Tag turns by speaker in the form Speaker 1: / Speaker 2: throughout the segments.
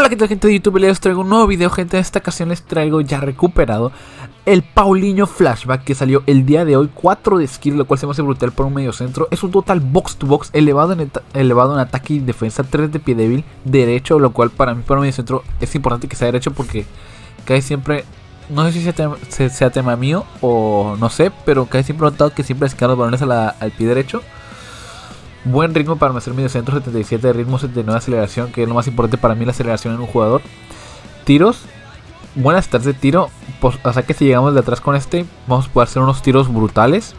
Speaker 1: Hola, ¿qué tal, gente de YouTube? Les traigo un nuevo video, gente. En esta ocasión les traigo ya recuperado el Paulinho Flashback que salió el día de hoy, 4 de skill, lo cual se me hace brutal por un medio centro. Es un total box to box, elevado en ataque y defensa, 3 de pie débil, derecho, lo cual para mí, para un medio centro, es importante que sea derecho porque casi siempre, no sé si sea tema mío o no sé, pero casi siempre he notado que siempre se quedan los balones al pie derecho. Buen ritmo para hacer medio centro, 77 de ritmo, 79 de aceleración, que es lo más importante para mí, la aceleración en un jugador. Tiros, buenas stats de tiro, pues, o sea que si llegamos de atrás con este, vamos a poder hacer unos tiros brutales.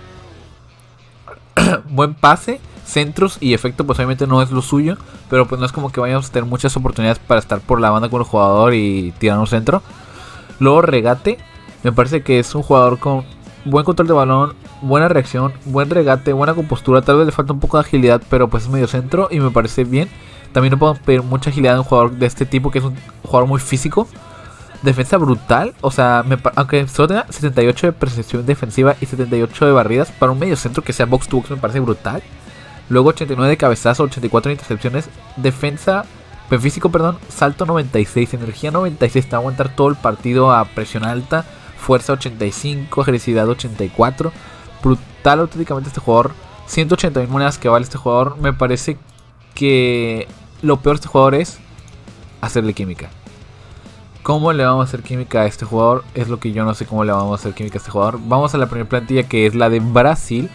Speaker 1: Buen pase, centros y efecto, pues obviamente no es lo suyo, pero pues no es como que vayamos a tener muchas oportunidades para estar por la banda con el jugador y tirar un centro. Luego regate, me parece que es un jugador con buen control de balón, buena reacción, buen regate, buena compostura. Tal vez le falta un poco de agilidad, pero pues es medio centro y me parece bien. También no podemos pedir mucha agilidad a un jugador de este tipo, que es un jugador muy físico. Defensa brutal, o sea, aunque solo tenga 78 de percepción defensiva y 78 de barridas, para un medio centro que sea box to box me parece brutal. Luego 89 de cabezazo, 84 de intercepciones, defensa, físico, perdón, salto 96, energía 96, te va a aguantar todo el partido a presión alta. Fuerza 85, agresividad 84. Brutal auténticamente este jugador. 180.000 monedas que vale este jugador. Me parece que lo peor de este jugador es hacerle química. ¿Cómo le vamos a hacer química a este jugador? Es lo que yo no sé cómo le vamos a hacer química a este jugador. Vamos a la primera plantilla, que es la de Brasil.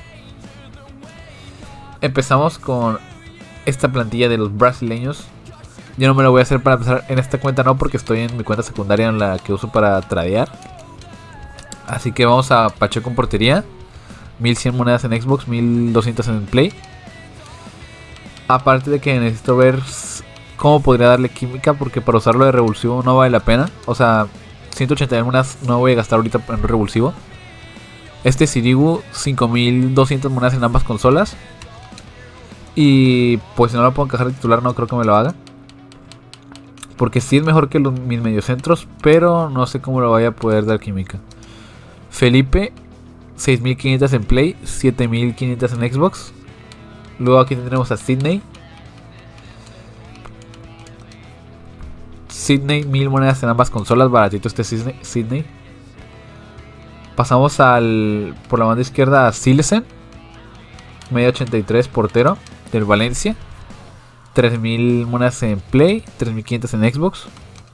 Speaker 1: Empezamos con esta plantilla de los brasileños. Yo no me lo voy a hacer para empezar en esta cuenta, no, porque estoy en mi cuenta secundaria, en la que uso para tradear. Así que vamos a Pacheco en portería. 1100 monedas en Xbox, 1200 en Play. Aparte de que necesito ver cómo podría darle química, porque para usarlo de revulsivo no vale la pena. O sea, 180 monedas no voy a gastar ahorita en revulsivo. Este Sirigu, 5200 monedas en ambas consolas. Y pues si no lo puedo encajar de titular, no creo que me lo haga, porque sí es mejor que mis mediocentros, pero no sé cómo lo vaya a poder dar química. Felipe, 6500 en Play, 7500 en Xbox. Luego aquí tendremos a Sidney. 1000 monedas en ambas consolas, baratito este Sidney. Pasamos por la banda izquierda a Silesen, media 83, portero del Valencia. 3000 monedas en Play, 3500 en Xbox.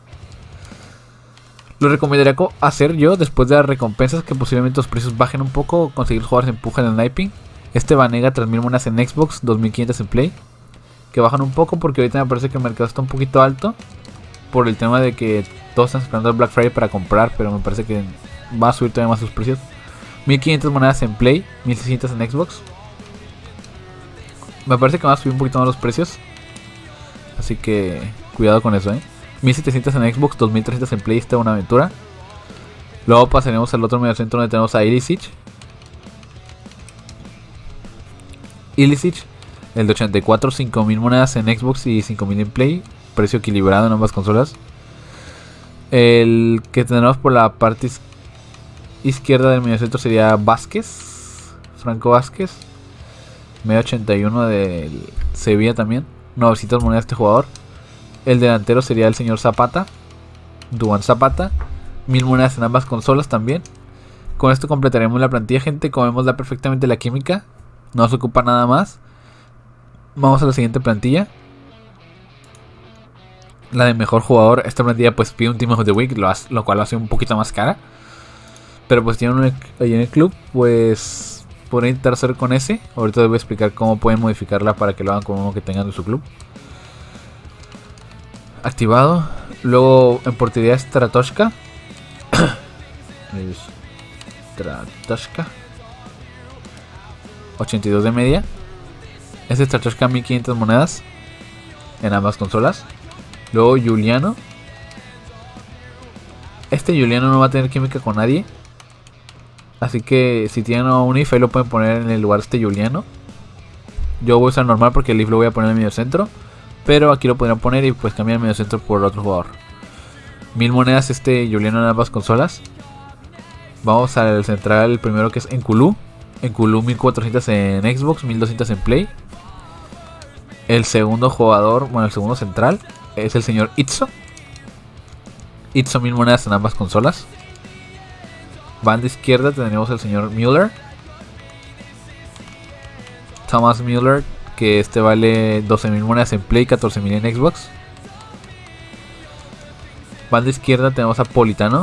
Speaker 1: Lo recomendaría hacer yo después de las recompensas, que posiblemente los precios bajen un poco, conseguir jugadores empujan en el sniping. Este Vanega, 3000 monedas en Xbox, 2500 en Play, que bajan un poco porque ahorita me parece que el mercado está un poquito alto por el tema de que todos están esperando el Black Friday para comprar, pero me parece que va a subir todavía más sus precios. 1500 monedas en Play, 1600 en Xbox. Me parece que va a subir un poquito más los precios, así que cuidado con eso, 1700 en Xbox, 2300 en Play, esta es una aventura. Luego pasaremos al otro medio centro, donde tenemos a Ilicic. El de 84, 5000 monedas en Xbox y 5000 en Play. Precio equilibrado en ambas consolas. El que tendremos por la parte izquierda del medio centro sería Vázquez, Franco Vázquez. Medio 81 del Sevilla también. 900 monedas este jugador. El delantero sería el señor Zapata, Duan Zapata, 1000 monedas en ambas consolas también. Con esto completaremos la plantilla, gente. Como vemos, da perfectamente la química, no nos ocupa nada más. Vamos a la siguiente plantilla, la de mejor jugador. Esta plantilla pues pide un Team of the Week, lo cual lo hace un poquito más cara, pero pues tiene uno ahí en el club, pues podría intentar hacer con ese. Ahorita les voy a explicar cómo pueden modificarla para que lo hagan con uno que tengan en su club activado. Luego en portería Stratoshka. 82 de media. Este Stratoshka, 1500 monedas en ambas consolas. Luego Juliano. Este Juliano no va a tener química con nadie, así que si tienen un IF, ahí lo pueden poner en el lugar de este Juliano. Yo voy a usar normal porque el IF lo voy a poner en el medio centro, pero aquí lo podrían poner y pues cambiar el medio centro por otro jugador. 1000 monedas este Juliano en ambas consolas. Vamos al central, el primero, que es Enkulú. Enkulú, 1400 en Xbox, 1200 en Play. El segundo jugador, bueno, el segundo central, es el señor Itzo. Itzo 1000 monedas en ambas consolas. Banda izquierda tenemos al señor Müller. Thomas Müller, que este vale 12.000 monedas en Play, 14.000 en Xbox. Banda izquierda tenemos a Politano.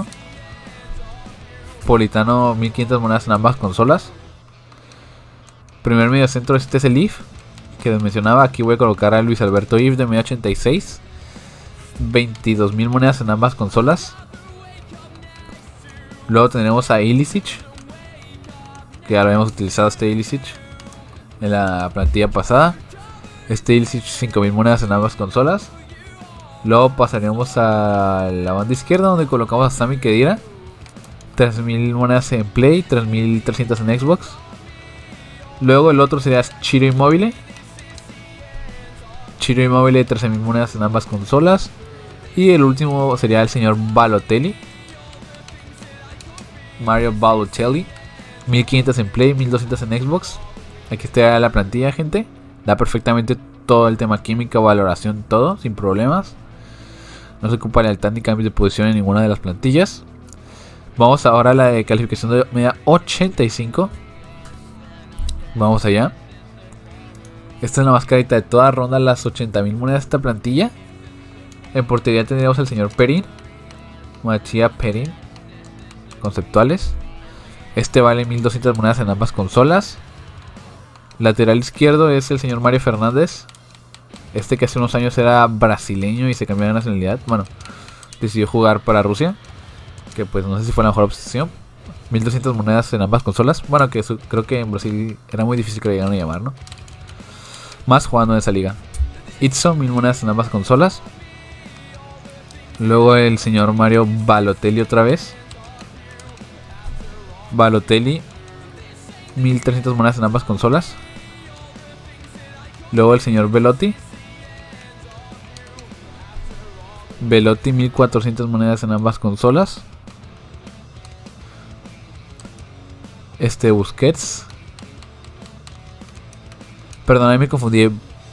Speaker 1: Politano 1500 monedas en ambas consolas. Primer medio centro, este es el IF que les mencionaba. Aquí voy a colocar a Luis Alberto IF de medio 86. 22.000 monedas en ambas consolas. Luego tenemos a Ilicic, que ya lo habíamos utilizado este Ilicic en la plantilla pasada. Este Ilicic 5.000 monedas en ambas consolas. Luego pasaríamos a la banda izquierda, donde colocamos a Sami Khedira. 3.000 monedas en Play, 3.300 en Xbox. Luego el otro sería Ciro Immobile. Ciro Immobile 13.000 monedas en ambas consolas. Y el último sería el señor Balotelli. Mario Balotelli. 1.500 en Play, 1.200 en Xbox. Aquí está la plantilla, gente. Da perfectamente todo el tema química, valoración, todo, sin problemas. No se ocupa lealtad ni cambios de posición en ninguna de las plantillas. Vamos ahora a la de calificación de media 85. Vamos allá. Esta es la más carita de toda ronda, las 80.000 monedas de esta plantilla. En portería tendríamos al señor Perin. Matías Perin. Conceptuales. Este vale 1.200 monedas en ambas consolas. Lateral izquierdo es el señor Mario Fernández. Este que hace unos años era brasileño y se cambió de nacionalidad. Bueno, decidió jugar para Rusia, que pues no sé si fue la mejor opción. 1.200 monedas en ambas consolas. Bueno, que creo que en Brasil era muy difícil que lo llegaran a llamar, ¿no? Más jugando en esa liga. Itzo 1.000 monedas en ambas consolas. Luego el señor Mario Balotelli otra vez. Balotelli 1.300 monedas en ambas consolas. Luego el señor Belotti. Belotti 1.400 monedas en ambas consolas. Este Busquets. Perdón, ahí me confundí.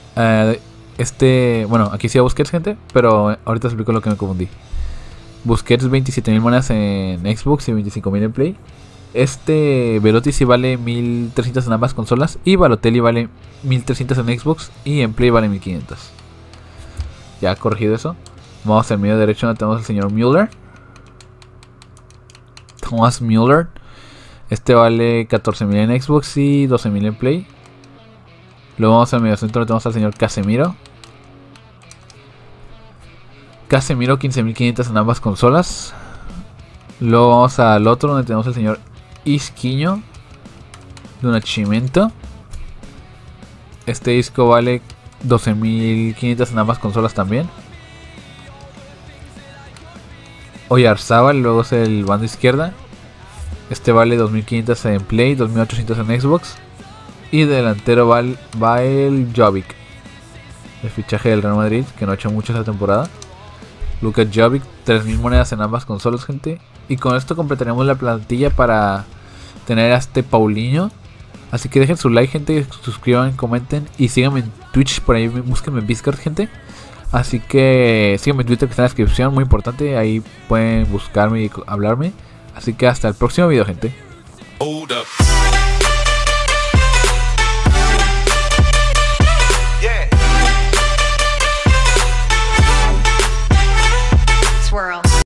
Speaker 1: Bueno, aquí sí hay Busquets, gente, pero ahorita explico lo que me confundí. Busquets 27.000 monedas en Xbox y 25.000 en Play. Este Belotti sí vale 1.300 en ambas consolas. Y Balotelli vale 1.300 en Xbox y en Play vale 1.500. Ya corregido eso. Vamos al medio derecho donde tenemos al señor Müller. Thomas Müller. Este vale 14.000 en Xbox y 12.000 en Play. Luego vamos al medio centro donde tenemos al señor Casemiro. Casemiro 15.500 en ambas consolas. Luego vamos al otro donde tenemos al señor Isquiño de Nascimento. Este disco vale 12.500 en ambas consolas también. Oyarzábal, luego es el bando izquierda. Este vale 2.500 en Play, 2.800 en Xbox. Y delantero va el Jovic, el fichaje del Real Madrid, que no ha hecho mucho esta temporada. Luka Jovic, 3.000 monedas en ambas consolas, gente. Y con esto completaríamos la plantilla para tener a este Paulinho. Así que dejen su like, gente, suscriban, comenten y síganme en Twitch, por ahí búsquenme en Discord, gente. Así que síganme en Twitter, que está en la descripción, muy importante, ahí pueden buscarme y hablarme. Así que hasta el próximo video, gente. Hold up.